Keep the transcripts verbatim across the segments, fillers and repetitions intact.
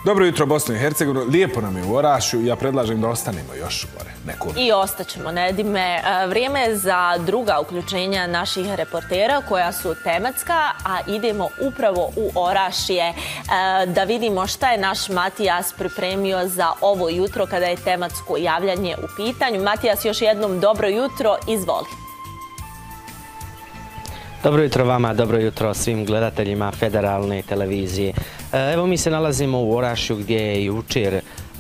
Dobro jutro, Bosno i Hercegovina. Lijepo nam je u Orašju. Ja predlažem da ostanemo još gore. I ostaćemo, Nedime. Vrijeme je za druga uključenja naših reportera koja su tematska, a idemo upravo u Orašje da vidimo šta je naš Matijas pripremio za ovo jutro kada je tematsko javljanje u pitanju. Matijas, još jednom dobro jutro, izvoli. Dobro jutro vama, dobro jutro svim gledateljima Federalne televizije. Evo mi se nalazimo u Orašju gdje je jučer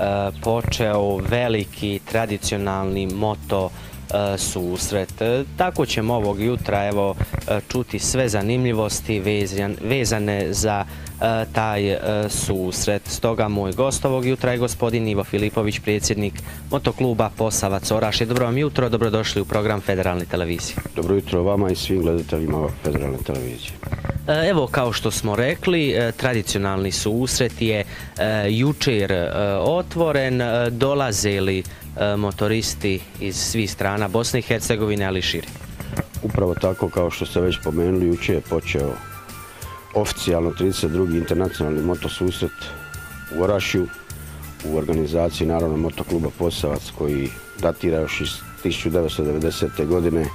počeo veliki tradicionalni moto susret. Tako ćemo ovog jutra evo čuti sve zanimljivosti vezane za taj susret. Stoga moj gost ovog jutra je gospodin Ivo Filipović, predsjednik motokluba Posavac Orašje. Dobro vam jutro, dobrodošli u program Federalne televizije. Dobro jutro vama i svim gledateljima Federalne televizije. Evo, kao što smo rekli, tradicionalni susret je jučer otvoren. Dolaze li motoristi iz svih strana Bosne i Hercegovine, ali širi? Upravo tako, kao što ste već pomenuli, jučer je počeo oficijalno trideset drugi internacionalni motosusret u Orašju u organizaciji naravno motokluba Posavac, koji datira još iz tisuću devetsto devedesete. godine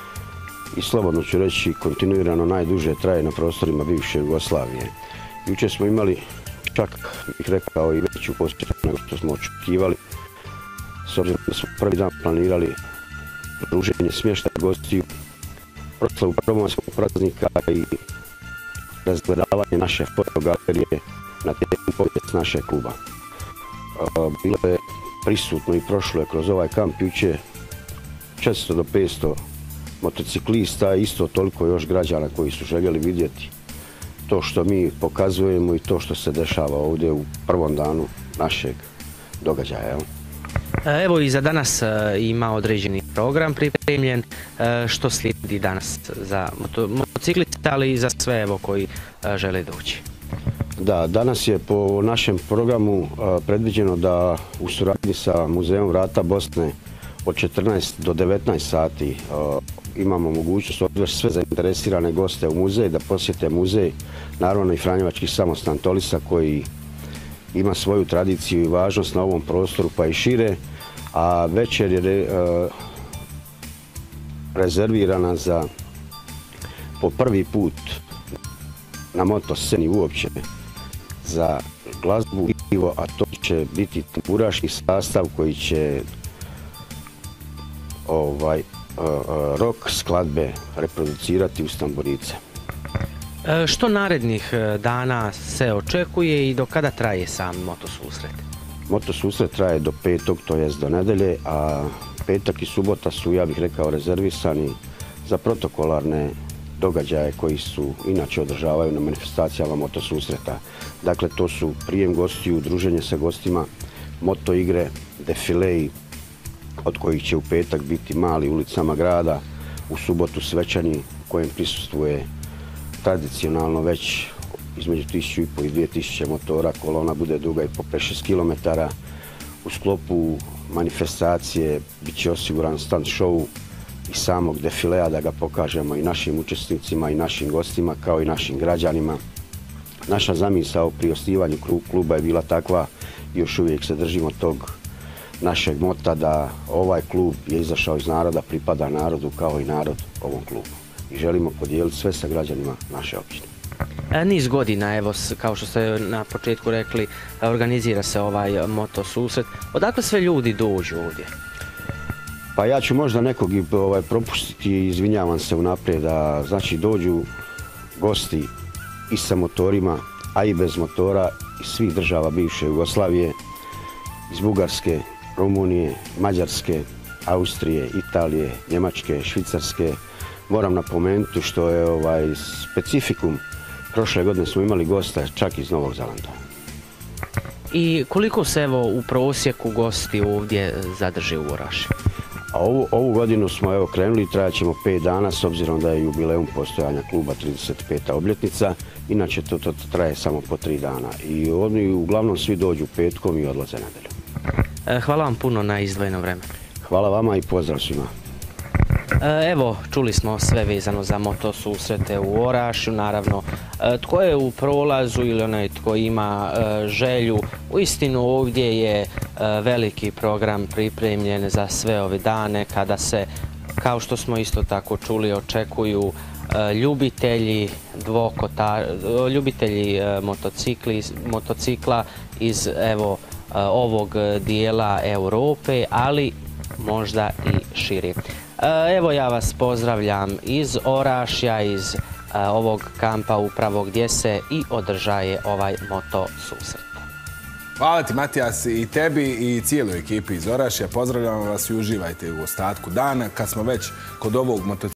i slobodno ću reći kontinuirano najduže traje na prostorima bivše Jugoslavije. Jučer smo imali, čak bih rekao, i veću posjetu nego što smo očekivali, s obzirom da smo prvi dan planirali druženje, smještaj gostiju, proslavu prvomajskog praznika i razgledavanje naše fotogalerije na temu povijest našeg kluba. Bilo je prisutno i prošlo je kroz ovaj kamp jučer četiristo do petsto motociklista, isto toliko još građana koji su željeli vidjeti to što mi pokazujemo i to što se dešava ovdje u prvom danu našeg događaja. Evo i za danas ima određeni program pripremljen. Što slijedi danas za motocikliste, ali i za sve evo koji žele doći? Da, danas je po našem programu predviđeno da u suradnji sa Muzejom Vrata Bosne od četrnaest do devetnaest sati imamo mogućnost odvesti sve zainteresirane goste u muzej, da posjete muzej, naravno i Franjevački samostan Tolisa koji ima svoju tradiciju i važnost na ovom prostoru pa i šire, a večer je re, uh, rezervirana za po prvi put na motosceni uopće za glazbu uživo, a to će biti tamburaški sastav koji će ovaj, uh, uh, rock skladbe reproducirati uz tamburice. Što narednih dana se očekuje i do kada traje sam motosusret? Motosusret traje do petog, to jest do nedelje, a petak i subota su, ja bih rekao, rezervisani za protokolarne događaje koji su inače održavaju na manifestacijama motosusreta. Dakle, to su prijem gostiju, druženje sa gostima, moto igre, defileji, od kojih će u petak biti mali ulicama grada, u subotu svečani u kojem prisustvuje tradicionalno već između tisuću i po i dvije tisuće motora, kolona bude duga i po pet šest kilometara. U sklopu manifestacije bit će osiguran stand show i samog defilea da ga pokažemo i našim učesnicima i našim gostima kao i našim građanima. Naša zamisao pri osnivanju kluba je bila takva i još uvijek se držimo tog našeg mota da ovaj klub je izašao iz naroda, pripada narodu kao i narod ovom klubu. I želimo podijeliti sve sa građanima naše općine. Niz godina, evo, kao što ste na početku rekli, organizira se ovaj motosusret. Odakle sve ljudi dođu ovdje? Pa ja ću možda nekog i ovaj, propustiti i izvinjavam se unaprijed, da znači dođu gosti i sa motorima, a i bez motora iz svih država bivše Jugoslavije, iz Bugarske, Rumunije, Mađarske, Austrije, Italije, Njemačke, Švicarske. Moram napomenuti što je ovaj specifikum, prošle godine smo imali gosta čak iz Novog Zelanda. I koliko se evo u prosjeku gosti ovdje zadrže u Orašju? A ovu, ovu godinu smo evo krenuli, trajat ćemo pet dana s obzirom da je jubileum postojanja kluba trideset peta obljetnica. Inače to, to traje samo po tri dana i oni uglavnom svi dođu petkom i odlaze nedeljom. Hvala vam puno na izdvojeno vreme. Hvala vama i pozdrav svima. Evo, čuli smo sve vezano za moto susrete u Orašju. Naravno, tko je u prolazu ili onaj tko ima želju, uistinu ovdje je veliki program pripremljen za sve ove dane kada se, kao što smo isto tako čuli, očekuju ljubitelji dvokota, ljubitelji motocikli, motocikla iz evo ovog dijela Europe, ali možda i širi. Evo ja vas pozdravljam iz Orašja, iz ovog kampa upravo gdje se i održaje ovaj moto susret. Hvala ti, Matijas, i tebi i cijeloj ekipi iz Orašja. Pozdravljam vas i uživajte u ostatku dana. Kad smo već kod ovog motocikla